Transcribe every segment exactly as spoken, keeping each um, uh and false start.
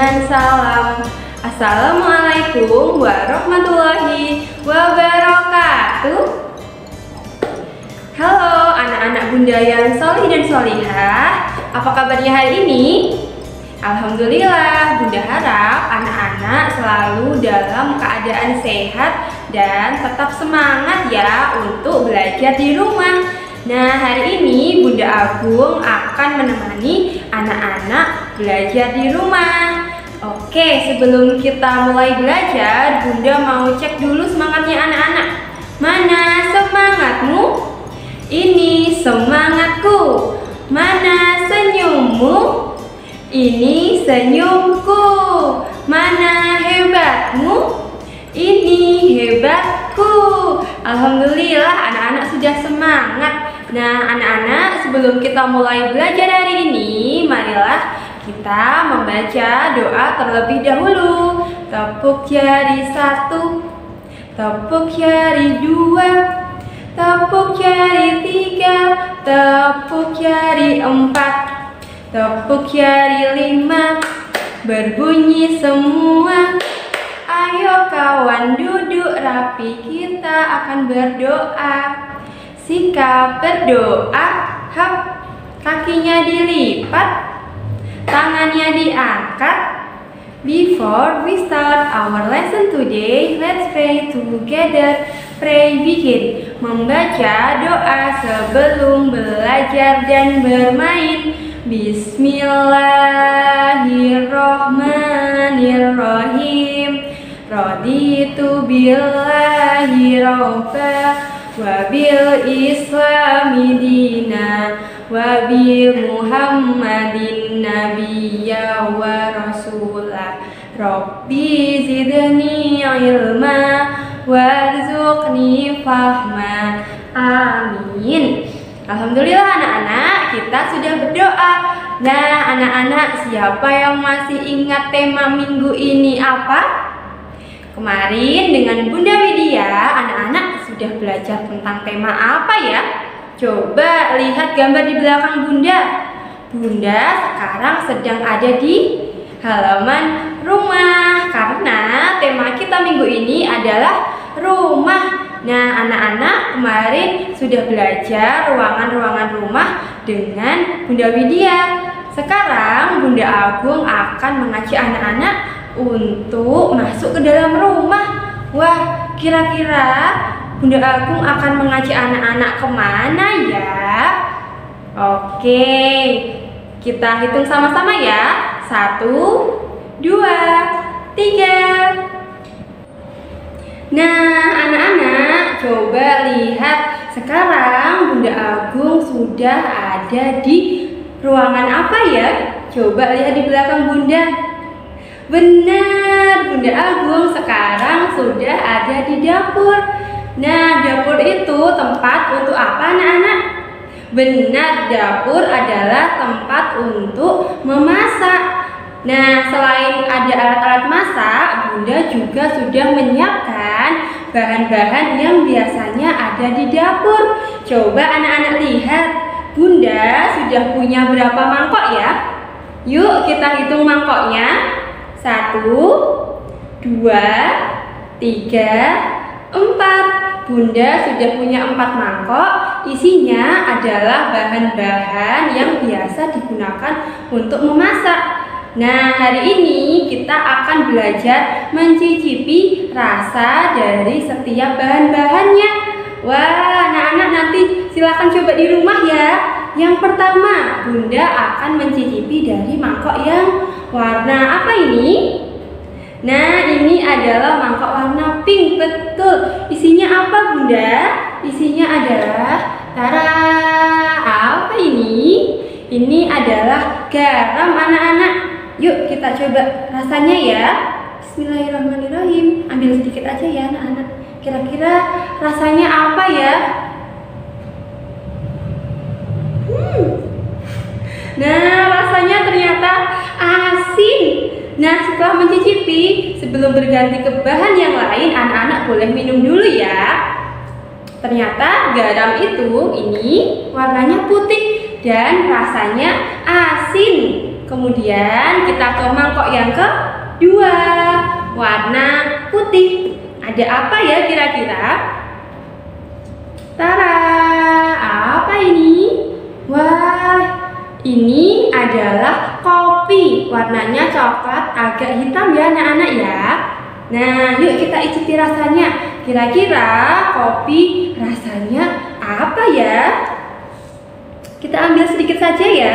dengan salam. Assalamualaikum warahmatullahi wabarakatuh. Halo anak-anak bunda yang solih dan solihah, apa kabarnya hari ini? Alhamdulillah, bunda harap anak-anak selalu dalam keadaan sehat dan tetap semangat ya untuk belajar di rumah. Nah, hari ini Bunda Agung akan menemani anak-anak belajar di rumah. Oke, sebelum kita mulai belajar, Bunda mau cek dulu semangatnya anak-anak. Mana semangatmu? Ini semangatku. Mana senyummu? Ini senyumku. Mana hebatmu? Ini hebatku. Alhamdulillah, anak-anak sudah semangat. Nah, anak-anak, sebelum kita mulai belajar hari ini, marilah kita membaca doa terlebih dahulu. Tepuk jari satu, tepuk jari dua, tepuk jari tiga, tepuk jari empat, tepuk jari lima, berbunyi semua. Ayo kawan duduk rapi, kita akan berdoa. Sikap berdoa, hap, kakinya dilipat, tangannya diangkat. Before we start our lesson today, let's pray together. Pray begin. Membaca doa sebelum belajar dan bermain. Bismillahirrahmanirrahim. Raditu billahi robba wa bil islami dina wa bi muhammadin nabiyya wa rasulah. Rabbi zidni ilma warzuqni fahma. Amin. Alhamdulillah anak-anak, kita sudah berdoa. Nah anak-anak, siapa yang masih ingat tema minggu ini apa? Kemarin dengan Bunda Widya, anak-anak sudah belajar tentang tema apa ya? Coba lihat gambar di belakang Bunda. Bunda sekarang sedang ada di halaman rumah karena tema kita minggu ini adalah rumah. Nah, anak-anak kemarin sudah belajar ruangan-ruangan rumah dengan Bunda Widya. Sekarang Bunda Agung akan mengajak anak-anak untuk masuk ke dalam rumah. Wah, kira-kira Bunda Agung akan mengajak anak-anak kemana ya? Oke, kita hitung sama-sama ya. Satu, dua, tiga. Nah, anak-anak, coba lihat. Sekarang Bunda Agung sudah ada di ruangan apa ya? Coba lihat di belakang Bunda. Benar, Bunda Agung sekarang sudah ada di dapur. Nah, dapur itu tempat untuk apa anak-anak? Benar, dapur adalah tempat untuk memasak. Nah, selain ada alat-alat masak, Bunda juga sudah menyiapkan bahan-bahan yang biasanya ada di dapur. Coba anak-anak lihat, Bunda sudah punya berapa mangkok ya? Yuk kita hitung mangkoknya. Satu, dua, tiga, empat. Bunda sudah punya empat mangkok. Isinya adalah bahan-bahan yang biasa digunakan untuk memasak. Nah, hari ini kita akan belajar mencicipi rasa dari setiap bahan-bahannya. Wah, anak-anak nanti silakan coba di rumah ya. Yang pertama, Bunda akan mencicipi dari mangkok yang warna apa ini? Nah, ini adalah mangkok warna pink, betul. Isinya apa Bunda? Isinya adalah, tara, apa ini? Ini adalah garam anak-anak. Yuk kita coba rasanya ya. Bismillahirrahmanirrahim. Ambil sedikit aja ya anak-anak. Kira-kira rasanya apa ya? Hmm. Nah, rasanya ternyata asin. Nah, setelah mencicipi, sebelum berganti ke bahan yang lain, anak-anak boleh minum dulu ya. Ternyata garam itu ini warnanya putih dan rasanya asin. Kemudian kita ke mangkok yang kedua, warna putih. Ada apa ya kira-kira? Tara, apa ini? Wah, ini adalah kopi. Warnanya coklat agak hitam ya anak-anak ya. Nah, yuk kita icipi rasanya. Kira-kira kopi rasanya apa ya? Kita ambil sedikit saja ya.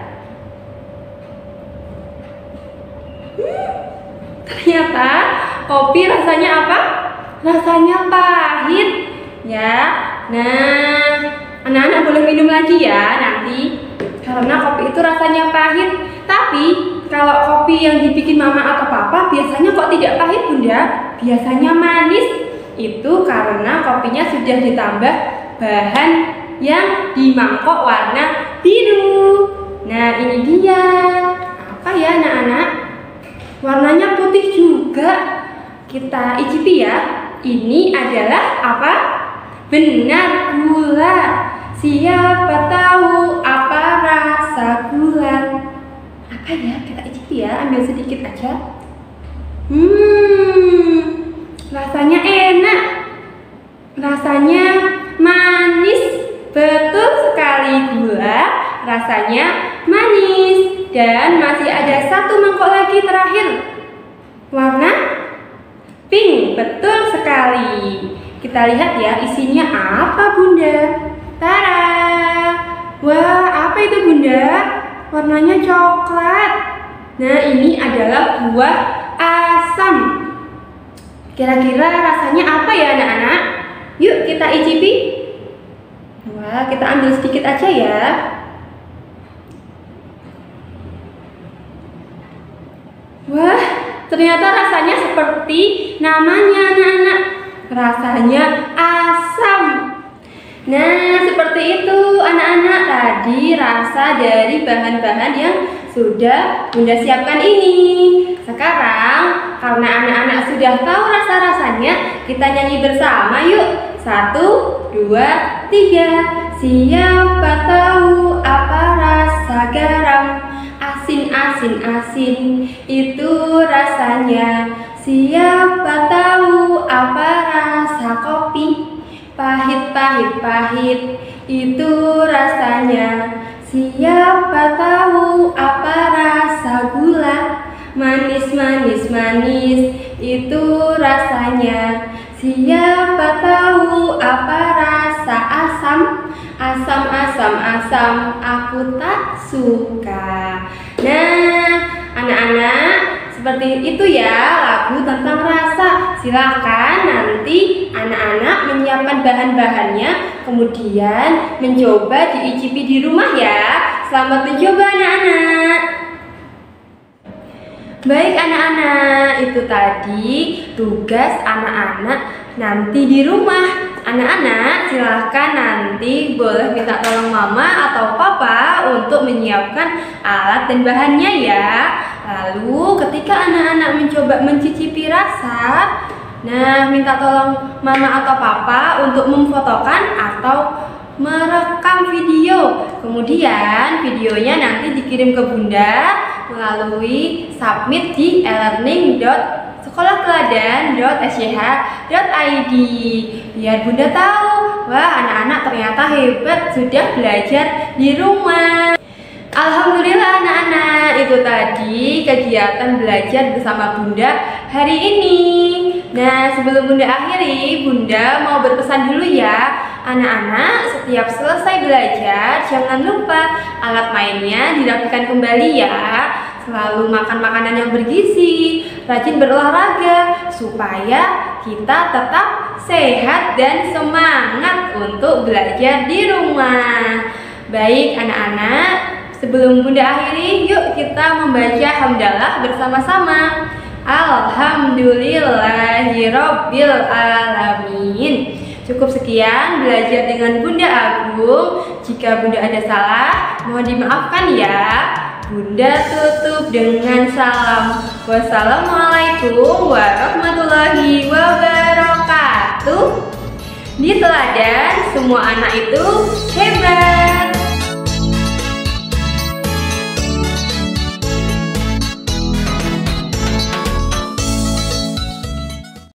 Hmm, ternyata kopi rasanya apa? Rasanya pahit ya. Nah, anak-anak boleh minum lagi ya nanti, karena kopi itu rasanya pahit. Tapi kalau kopi yang dibikin mama atau papa biasanya kok tidak pahit Bunda, biasanya manis. Itu karena kopinya sudah ditambah bahan yang di mangkok warna biru. Nah, ini dia. Apa ya anak-anak? Warnanya putih juga. Kita icipi ya. Ini adalah apa? Benar, gula. Siapa tahu apa rasa gula? Apa ya? Kita icipi ya, ambil sedikit aja. Hmm, rasanya enak. Rasanya manis. Betul sekali, gula rasanya manis. Dan masih ada satu mangkok lagi terakhir. Warna pink, betul sekali. Kita lihat ya isinya apa Bunda. Tara. Wah, apa itu Bunda? Warnanya coklat. Nah, ini adalah buah asam. Kira-kira rasanya apa ya anak-anak? Yuk kita icipi. Wah, kita ambil sedikit aja ya. Wah, ternyata rasanya seperti namanya anak-anak. Rasanya asam. Nah, seperti itu anak-anak, tadi rasa dari bahan-bahan yang sudah Bunda siapkan ini. Sekarang karena anak-anak sudah tahu rasa-rasanya, kita nyanyi bersama yuk. Satu, dua, tiga. Siapa tahu apa rasa garam? Asin, asin, asin itu rasanya. Siapa tahu apa rasa kopi? Pahit, pahit, pahit itu rasanya. Siapa tahu apa rasa gula? Manis, manis, manis itu rasanya. Siapa tahu apa rasa asam? Asam, asam, asam aku tak suka. Nah, anak-anak, seperti itu ya lagu tentang rasa. Silahkan nanti anak-anak menyiapkan bahan-bahannya, kemudian mencoba diicipi di rumah ya. Selamat mencoba anak-anak. Baik anak-anak, itu tadi tugas anak-anak nanti di rumah. Anak-anak silahkan nanti boleh minta tolong mama atau papa untuk menyiapkan alat dan bahannya ya. Lalu ketika anak-anak mencoba mencicipi rasa, nah minta tolong mama atau papa untuk memfotokan atau merekam video. Kemudian videonya nanti dikirim ke Bunda melalui submit di e-learning dot sekolah teladan dot s c h dot i d. Biar Bunda tahu, wah anak-anak ternyata hebat sudah belajar di rumah. Alhamdulillah anak-anak, itu tadi kegiatan belajar bersama Bunda hari ini. Nah, sebelum Bunda akhiri, Bunda mau berpesan dulu ya. Anak-anak, setiap selesai belajar, jangan lupa alat mainnya dirapikan kembali ya. Selalu makan makanan yang bergizi, rajin berolahraga, supaya kita tetap sehat dan semangat untuk belajar di rumah. Baik anak-anak, sebelum Bunda akhiri, yuk kita membaca hamdalah bersama-sama. Alhamdulillahirabbil alamin. Cukup sekian belajar dengan Bunda Agung. Jika Bunda ada salah, mohon dimaafkan ya. Bunda tutup dengan salam. Wassalamualaikum warahmatullahi wabarakatuh. Di teladan, semua anak itu hebat.